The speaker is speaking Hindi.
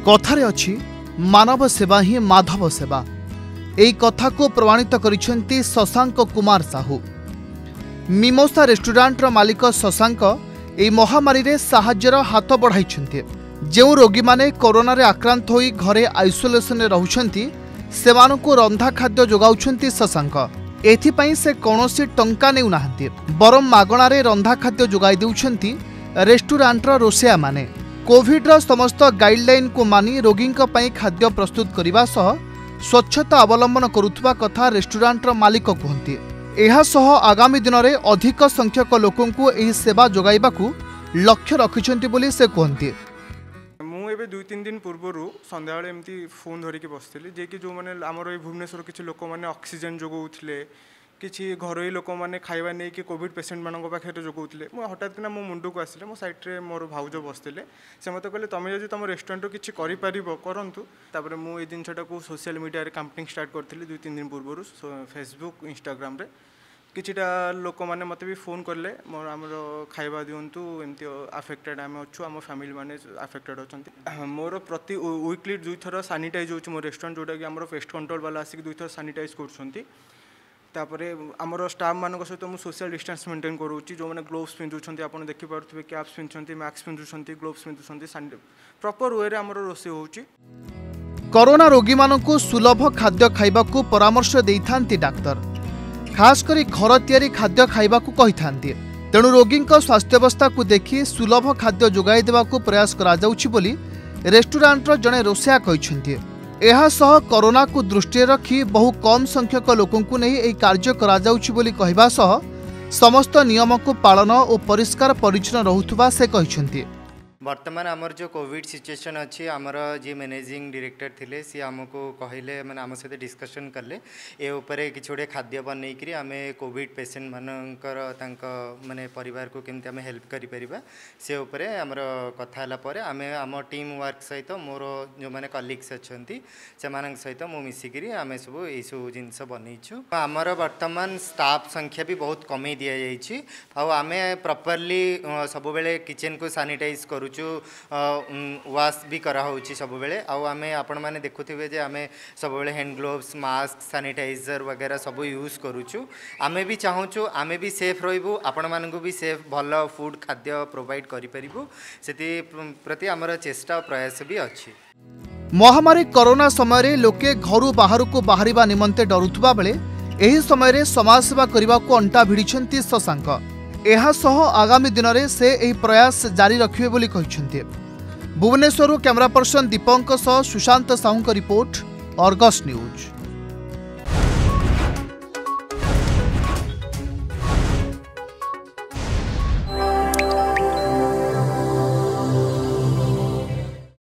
कथारे अछि मानव सेवा ही माधव सेवा। एई कथा को प्रमाणित करिसेंती शशांक कुमार साहू। मिमोसा रेस्टोरेंट मालिक शशांक एई महामारी रे साहाय्यर हाथ बढ़ाइछन्ते। जेउ रोगी माने कोरोना रे आक्रांत होई घरे आइसोलेशन रे रहुछन्ती सेमानकु रंधा खाद्य जोगाउछन्ती शशांक। एथिपाई से कौनसी टंका नेउ नाहंती, बरम मागणा रे रंधा खाद्य जोगाई देउछन्ती रेस्टोरेंट रो रोसिया माने। कोविड रो समस्त गाइडलाइन को मानी रोगी खाद्य प्रस्तुत करने सह स्वच्छता अवलंबन करुवा कथा रेस्टोरेंट मालिक कहते। यह सह आगामी दिन में अधिक संख्यक लोकों को यह सेवा जोगाइबाकू लक्ष्य रखिछन्ति बोली से कहते। मुझे 2-3 दिन पूर्वर संध्या एमती फोन धरिकी बसती जे कि जो मैंने आमर भुवनेश्वर किसी लोक मैंने ऑक्सीजन जोगाउले किसी घरोई लोक मैंने खाଇବା नहीं कि कोविड पेसेंट मान पाखे जोगाउले। मुझे हठात कि मो मुंड को आसिले मो साइड्रे मोर भाउज बसते से मत कहले तुम जब तुम रेस्टोरेंट किसी करूँ तापर मुझे जिनटा को सोशल मीडिया कैंपेनिंग स्टार्ट करी 2-3 दिन पूर्वर फेसबुक इंस्टाग्राम रे किछिटा लोक मैंने मत भी फोन कले मोर आमर खाଇବା दिंतु एमती आफेक्टेड आम अच्छु आम फैमिली मैंने आफेक्टेड अच्छा। मोर प्रति वीकली 2 थर सानिटाइज हो रेस्टोरेंट जोटा कि आम पेस्ट कंट्रोल वाला आसिक 2 थर सानिटाइज कर आमर स्टाफ मान सहित मुझे सोशल डिस्टेंस मेंटेन करूँगी। जो मैंने ग्लोव्स पिंधुंट आप देखिपे कैप्स पिंधुंट मास्क पिंधुंट ग्लोव्स पिंधुंट प्रॉपर वे आमर रोषे हो। कोरोना रोगी मानकु सुलभ खाद्य खाइबाकू परामर्श देइथांती डाक्टर। खास करी घर तैयारी खाद्य खाइबाकू कहिथांती। तेणु रोगी स्वास्थ्यावस्था को देखि सुलभ खाद्य जोगाई देबाकू प्रयास करा जाउछि बोली रेस्टोरेंट जड़े रोसिया कहिसेंती। एहा सह कोरोना को दृष्टि रखी बहु कम संख्यक लोकों को नहीं एही कार्य करा जाउछि बोली कहिबा सह समस्त नियम को पालन और परिष्कार परिच्छन्न रहुथुबा से कहिसेंती। वर्तमान आमर जो कोविड सिचुएशन अच्छी आमर जी मैनेजिंग डायरेक्टर थिले सी आमको कहले मैंने आम सहित डिस्कशन कले ए उपरे किछि गोटे खाद्य बनईकरी आम कोविड पेसेंट मानकर माने परिवार को केमती आम हेल्प करि परिबा से उपरे आमर कथा हला परे आम आम टीम वर्क सहित मोर जो माने कलीग्स अछंती से मानक सहित मु मिसिकरी आम सब ए सब जिनस बनईछु। आमर वर्तमान स्टाफ संख्या भी बहुत कमी दिया जाइछि आ आम प्रॉपर्ली सब बेले किचन को सैनिटाइज करू वाश भी करा होची सब बेले आम आपण माने देखुथिबे जे आमे सब बेले हैंड ग्लोव्स मास्क सैनिटाइजर वगैरह सब यूज करूछु। आमे भी चाहूछु आमे भी सेफ रहिबु आपण मानकु भी सेफ भल फूड खाद्य प्रोवाइड करि परिबु सेति प्रति हमर चेष्टा प्रयास भी अछि। महामारी कोरोना समय रे लोके घरु बाहर को बाहरिबा निमंते डरुथुबा बेले एही समय रे समाज सेवा करबा को अंटा भिडिछन्ती शशांक। एहा सह आगामी दिन में से यह प्रयास जारी रखिबे बोली कहिसेंती। भुवनेश्वर कैमरा पर्सन दीपक सह Sushant Sahu report, Argus news.